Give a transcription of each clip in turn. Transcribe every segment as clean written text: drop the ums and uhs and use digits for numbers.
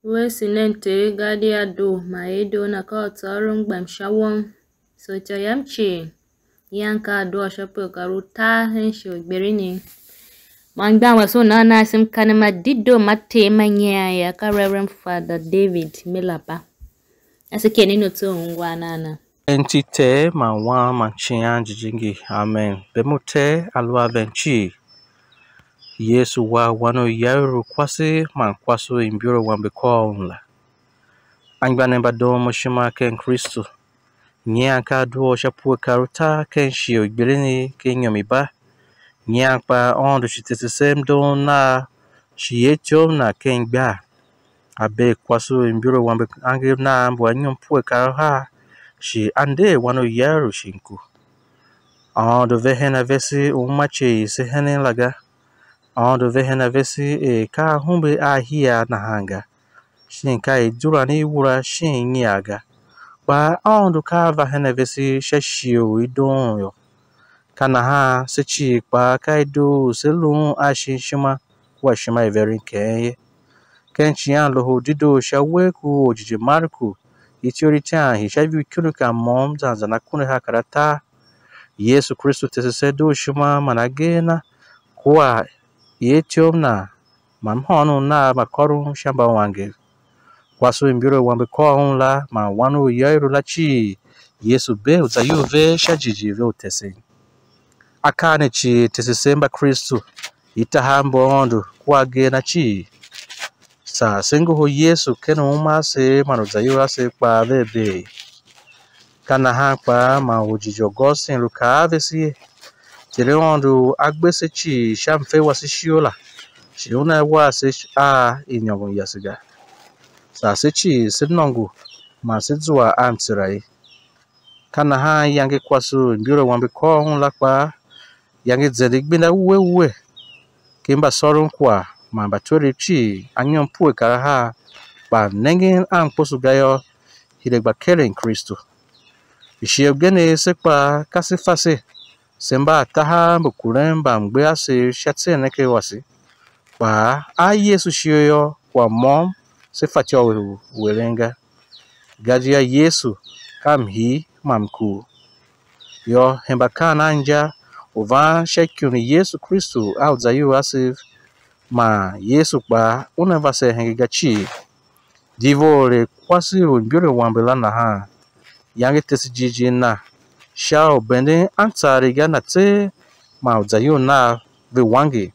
Wesinente gadia do maedo na kaotarum bam shawon so chayamchi yanka do shapo karuta hensho Gbilinii mangba waso na sim kanama dido mate manya ya ka Reverend Fada David Melaba asekeni no to ngwanana Entite manwa manchia jijingi amen bemute alwa benchi Yesu wa wano yaru kwasi man kwaso imbiro wambeko la angba nemba do moshima ken Kristo nyanka duo shapu karuta ken Shie Gbilinii ken Inyom ba nyanka ondo chitesem do na Shie na ken gba abe kwaso imbiro wambe ange na mbwa Inyom pu karuha Shie ande wano yaru shinku de vehena vesi umache se henen laga de vehena vesi ka humbe ahia na hanga shin kai durani wura shin yaga ba do ka vehena vesi shashio idon yo kana ha sechi pa kai do selun ashin shima kwa shima very kenchian Lohodedoo shawe ku ojiji marku itioritan hishavi kunuka mom zanzana kune hakarata Yesu Kristo tesedo shuma managena kwa yetiom na mamhono na makoru shamba wange kwaso imbiro wambe ko la ma wanu yairu lachi Yesu be uzayuve shajiji ve utese akane chi tesesemba Kristo itahambo ondo kwa gena chi sa sengo ho Yesu keno umase manuzayura se kwa bebe kana hapa ma ujijo gosin luka avesi tere ondo agbese chi shamfe wasishiola shiona wase Inyom yasiga sa sechi sinongu ma sizwa antsirai kana ha yange kwasu mbiro wambe ko lakwa yange zedigbina uwe kimba sorun kwa ma batori chi Inyom pu karaha ba nengen an posugayo hidegba keren Kristo Shie gene sekpa kasifase semba taha bukuremba mgbe ase shatse neke wasi ba Yesu shioyo kwa mom se fatio welenga gajia Yesu kamhi mamku yo hemba nanja uvan shekuni Yesu Kristo au zayu asif ma Yesu ba unavase hengigachi divole kwasi mbiro wambela na ha yange tesijiji na shao bende antari gana te ma zayu na ve wangi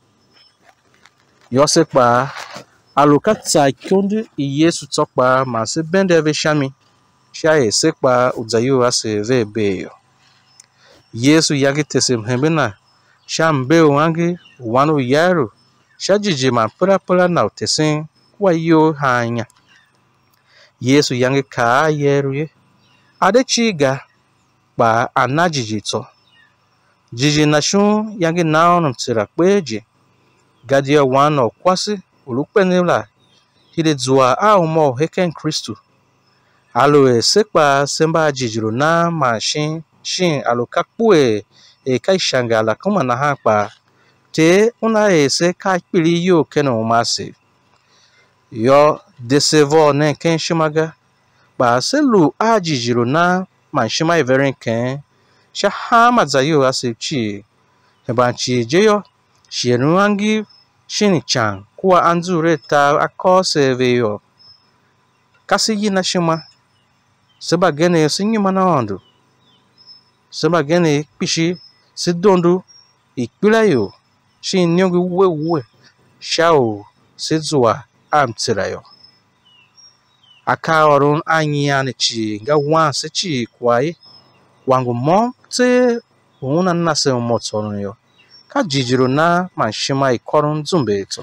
yosekpa alukatsa kyondi Yesu tokpa ma se bende ve shami shaye sekpa uzayu ase ve beyo Yesu yange tesim hembena shambe wangi wanu yaru shajiji ma pura na utesin kwa yo hanya Yesu yange ka yeru ye adechiga ba anajiji to jiji nashun yange naon mtira kweji gadia wano kwasi ulukpenila hide zua aumo heken Kristo aloe sekpa semba jijiru na mashin shin alukakpue kaishanga la kuma na hapa te una se ka kpili yo keno umase yo desevo ne ken shimaga ba selu ajijiru na manshima everin ken shahama zayo asipchi hebanchi jeyo shienuangi shinichan kuwa anzure ta akose veyo kasi yina shima seba gene sinyima na ondo seba gene pishi sidondu ikpilayo shin nyongi uwe shao sizwa amtirayo aka orun anyane chi nga wanse chi kwai wangu mo te una nase motono yo ka jijiru na manshima ikorun zumbeto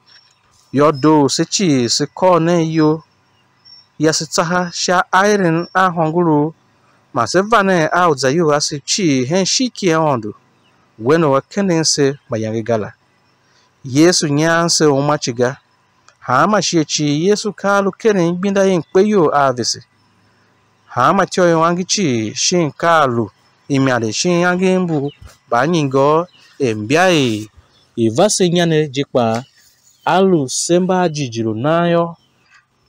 yodo se chi se kone yo yasitaha sha iron ahonguru ma se vane auzayu ase chi hen shiki ondo weno wakenense mayange gala Yesu nyanse umachiga hama shiechi Yesu kalu kenen binda yin kweyo avese hama tioyo wangichi shin kalu imiade shin yange mbu banyingo embiai ivase nyane jikpa alu semba jijiru nayo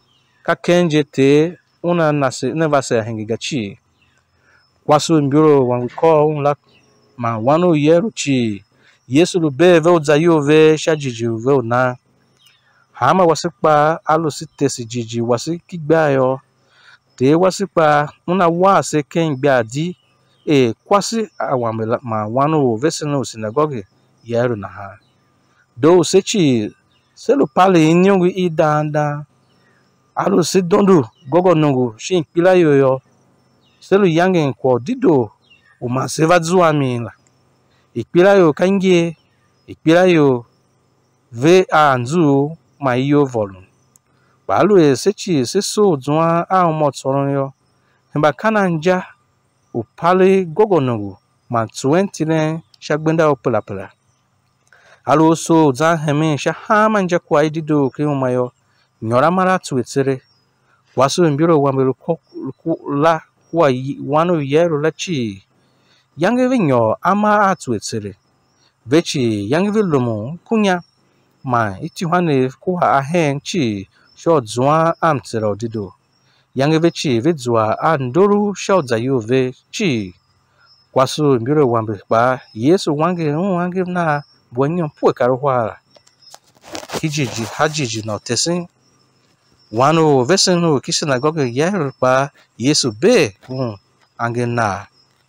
kakenje te una nase nevase hengigachi kwasu mbiro wangko unla ma wanu yeruchi Yesu lube ve uzayo ve shajiji ve una hama wasikpa alusite si jiji wasi kigbayo te wasikpa una wase kengba di kwasi awamela ma wanu vesenu sinagogue yeru na ha do sechi selu pali inyongu idanda alu sidondu gogo nungu shin pila yoyo selu yangen kwa dido uma seva zuamila ikpila yo kangie ikpila yo ve anzu ma iyo volum balu sechi seso zua a motoron yo hemba kananja upali gogo nungu ma 20 ne shagbenda opula alu so za hemi sha hamanja kwa idido kiumayo nyora mara tuitere wasu mbiro wambelu la kwa wanu yeru lachi yangi vinyo ama atuitere vechi yangi vilumu kunya ma itiwane kwa ahen chi sho zwa amtere odido yangi vechi vidzwa andoru sho zayo ve chi wasu mbiro wambelu ba Yesu wangi na bwenyo pwe karuhwara kijiji hajiji no tesin wanu vesenu kisinagoge yeru pa Yesu be angena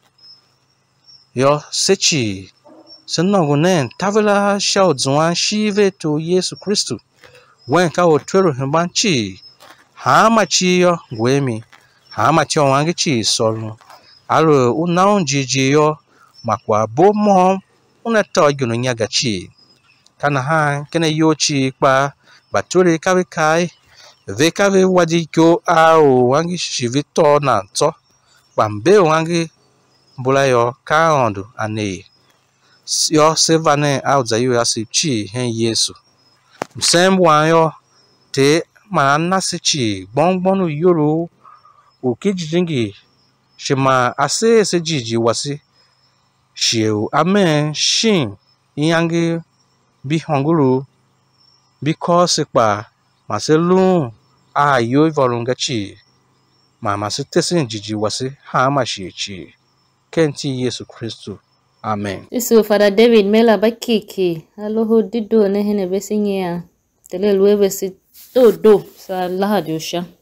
yo sechi senongunen tavila shao zwan shive to Yesu Kristu wen ka otwero himbanchi hama chi yo gwemi hama chi wangi chi solu alo unaon jiji yo makwa bomo unato gunu nyagachi kana ha kene yochi pa baturi kavikai vekave wadikyo ao wangi shivito na nto pambe wangi bulayo kaondu ane yo sevane au zayu asichi hen Yesu msembu yo te manana sichi bongbonu yoro ukijingi shima ase sejiji wasi shiu amen shin yangi bi honguru because pa maselu ayo volungachi mama sitesin jiji wasi ha mashichi kenti Yesu Kristo amen. Isu Fada David Melaba kiki Lohodedoo ne hene besinye ya tele luwe besi do sa Lahadi usha